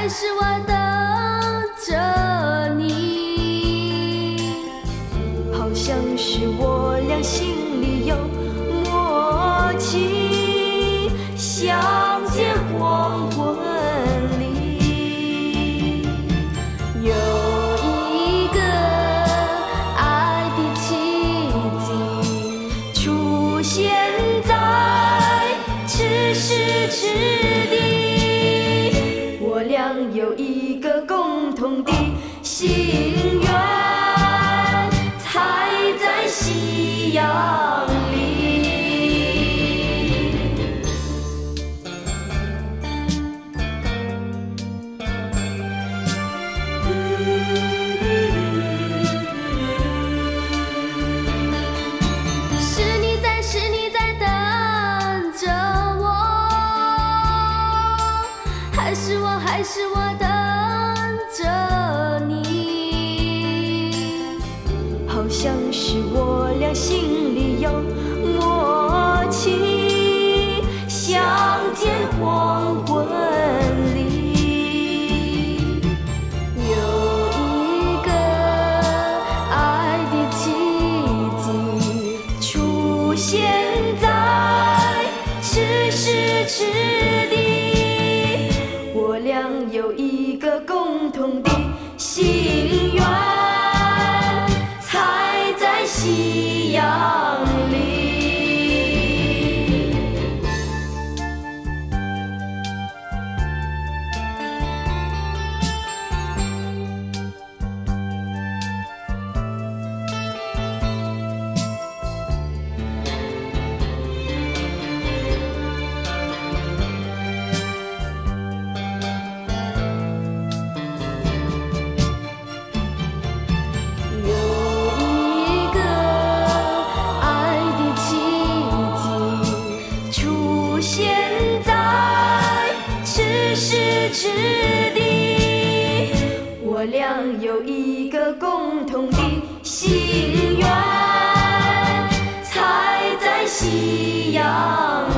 还是我等着你，好像是我俩心里有默契，相见黄昏里，有一个爱的奇迹出现在此时此地，我俩有一个共同的心愿，踩在夕阳里。是你在等着我，还是我等着你，好像是我俩心里有默契，相见黄昏里，有一个爱的奇迹出现在此时此地，我俩有一个共同的心愿，踩在夕阳里。此地，我俩有一个共同的心愿，踩在夕阳。